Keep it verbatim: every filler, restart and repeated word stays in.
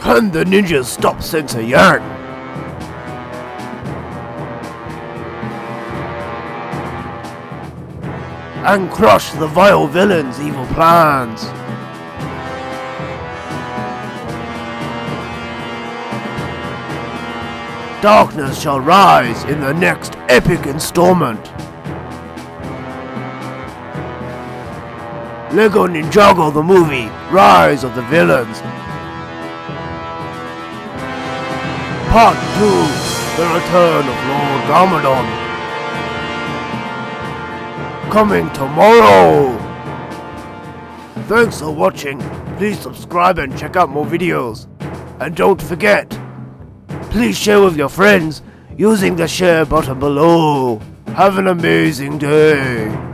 Can the ninjas stop Sensei Yang? And crush the vile villain's evil plans. Darkness shall rise in the next epic installment. Lego Ninjago the movie, Rise of the Villains. Part two, The Return of Lord Garmadon. Coming tomorrow! Thanks for watching. Please subscribe and check out more videos. And don't forget, please share with your friends using the share button below. Have an amazing day.